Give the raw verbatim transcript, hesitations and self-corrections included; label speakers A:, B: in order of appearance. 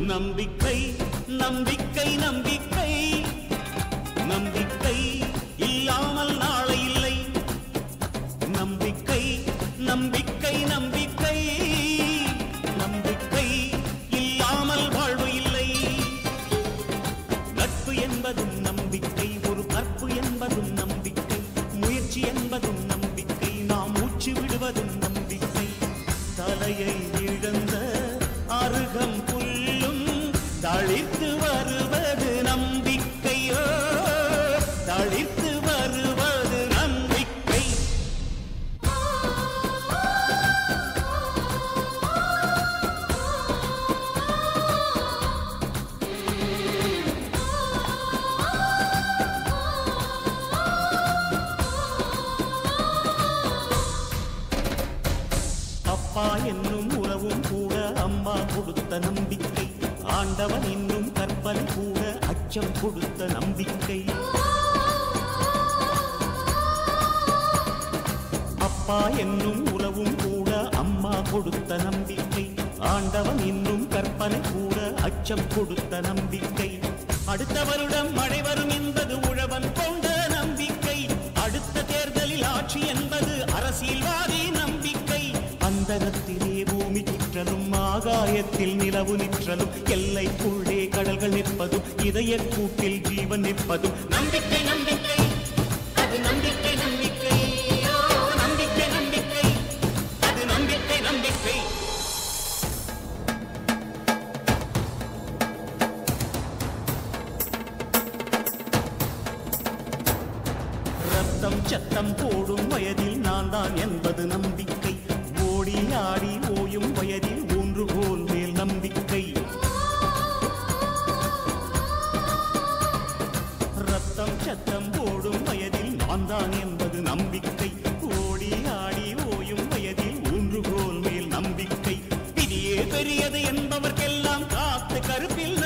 A: நம்பிக்கை நம்பிக்கை நம்பிக்கை நம்பிக்கை இல்லாமல் நாளை இல்லை. நம்பிக்கை நம்பிக்கை நம்பிக்கை நம்பிக்கை இல்லாமல் வாழ்வு இல்லை. நட்பு என்பதும் நம்பிக்கை, ஒரு கற்பு என்பதும் நம்பிக்கை, முயற்சி என்பதும் நம்பிக்கை, நாம் மூச்சு விடுவதும் நம்பிக்கை. தலையை இழந்த அருகம் புல்லும் தளிர்த்து வருவது நம்பிக்கையோ, தளிர்த்து வருவது நம்பிக்கை. அப்பா என்னும் உறவும் கூட அம்மா கொடுத்த நம்பிக்கை, ஆண்டவன் என்னும் கற்பனை கூட அச்சம் கொடுத்த நம்பிக்கை. அப்பா என்னும் உறவும் கூட அம்மா கொடுத்த நம்பிக்கை, ஆண்டவன் என்னும் கற்பனை கூட அச்சம் கொடுத்த நம்பிக்கை. அடுத்த வருடம் மழை வரும் என்பது உழவன் கொண்ட நம்பிக்கை, அடுத்த தேர்தலில் ஆட்சி என்பது அரசியல்வாதி நம்பிக்கை. அந்தரத்திலே பூமி சுற்றலும் ஆகாயத்தில் நிலவு நிற்றலும் எல்லைக்குள்ளே கடல்கள் நிற்பதும் இதய கூட்டில் ஜீவன் நிற்பதும் நம்பிக்கை நம்பிக்கை அது நம்பிக்கை நம்பிக்கை நம்பிக்கை நம்பிக்கை அது நம்பிக்கை நம்பிக்கை. ரத்தம் சத்தம் போடும் வயதில் நான் தான் என்பது நம்பிக்கை, ஓடி ஆடி ஓயும் வயதில் ஊன்றுகோல் மேல் நம்பிக்கை. ரத்தம் சத்தம் போடும் வயதில் நான் தான் என்பது நம்பிக்கை, ஓடி ஆடி ஓயும் வயதில் ஊன்றுகோல் மேல் நம்பிக்கை. விதியே பெரியது என்பவர்க்கெல்லாம் காத்து கருப்பில்